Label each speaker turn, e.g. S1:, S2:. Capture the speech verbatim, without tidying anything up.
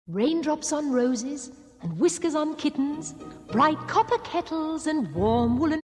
S1: Raindrops on roses and whiskers on kittens, bright copper kettles and warm woolen